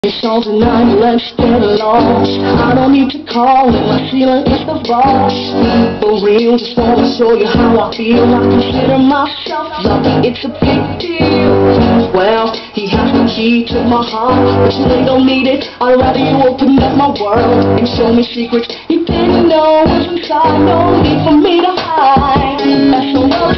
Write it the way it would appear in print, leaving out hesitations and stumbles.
It's all tonight, let's get lost. I don't need to call it, my feeling is the boss. For real, just wanna show you how I feel. I consider myself lucky, it's a big deal. Well, he has the key to my heart, but you really don't need it. I'd rather you open up my world and show me secrets you didn't know was inside. No need for me to hide. That's so